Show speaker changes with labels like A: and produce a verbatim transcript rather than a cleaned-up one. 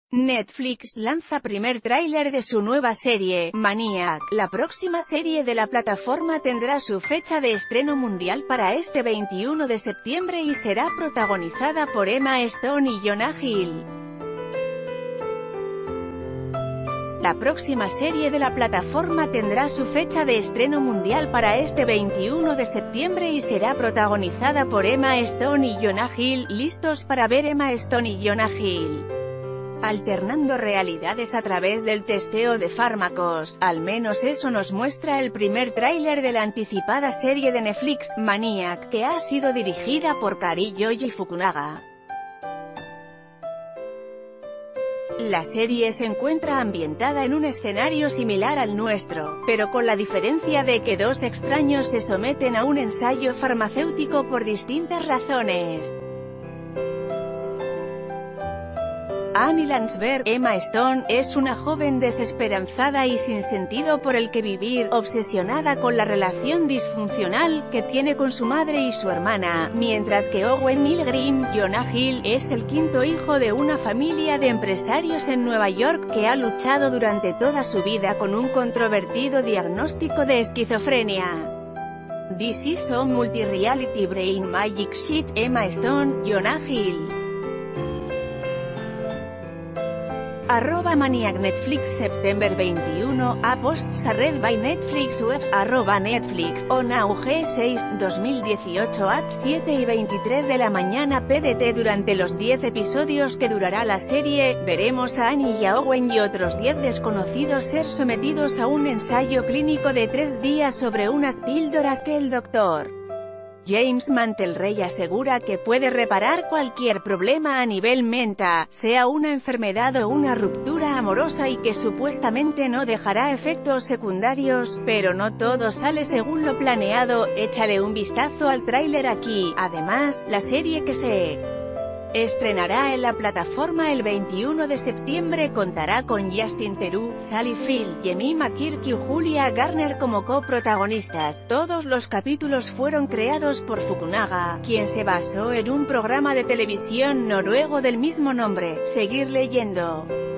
A: Netflix lanza primer tráiler de su nueva serie, Maniac. La próxima serie de la plataforma tendrá su fecha de estreno mundial para este veintiuno de septiembre y será protagonizada por Emma Stone y Jonah Hill. La próxima serie de la plataforma tendrá su fecha de estreno mundial para este veintiuno de septiembre y será protagonizada por Emma Stone y Jonah Hill. ¿Listos para ver Emma Stone y Jonah Hill alternando realidades a través del testeo de fármacos? Al menos eso nos muestra el primer tráiler de la anticipada serie de Netflix, Maniac, que ha sido dirigida por Cary Joji Fukunaga. La serie se encuentra ambientada en un escenario similar al nuestro, pero con la diferencia de que dos extraños se someten a un ensayo farmacéutico por distintas razones. Annie Landsberg, Emma Stone, es una joven desesperanzada y sin sentido por el que vivir, obsesionada con la relación disfuncional que tiene con su madre y su hermana, mientras que Owen Milgrim, Jonah Hill, es el quinto hijo de una familia de empresarios en Nueva York que ha luchado durante toda su vida con un controvertido diagnóstico de esquizofrenia. This is some multi-reality brain magic shit. Emma Stone, Jonah Hill. Arroba Maniac Netflix September veintiuno, a posts a read by Netflix webs, arroba Netflix, o now G seis, dos mil dieciocho at siete y veintitrés de la mañana P D T. Durante los diez episodios que durará la serie, veremos a Annie y a Owen y otros diez desconocidos ser sometidos a un ensayo clínico de tres días sobre unas píldoras que el doctor James Mantelrey asegura que puede reparar cualquier problema a nivel mental, sea una enfermedad o una ruptura amorosa, y que supuestamente no dejará efectos secundarios, pero no todo sale según lo planeado. Échale un vistazo al tráiler aquí. Además, la serie que se estrenará en la plataforma el veintiuno de septiembre contará con Justin Theroux, Sally Field, Jemima Kirk y Julia Garner como coprotagonistas. Todos los capítulos fueron creados por Fukunaga, quien se basó en un programa de televisión noruego del mismo nombre. Seguir leyendo.